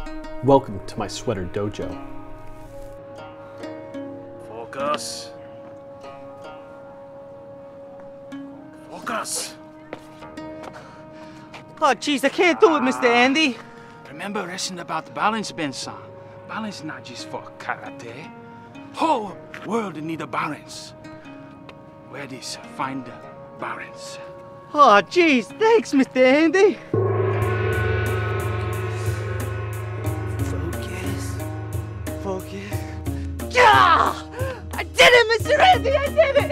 Welcome to my sweater dojo. Focus. Focus. Oh, jeez, I can't do it, Mr. Andy. Remember lesson about balance, Ben-san. Balance not just for karate. Whole world need a balance. Where is find the balance? Oh, jeez, thanks, Mr. Andy. Focus. Yeah! I did it, Mr. Andy, I did it!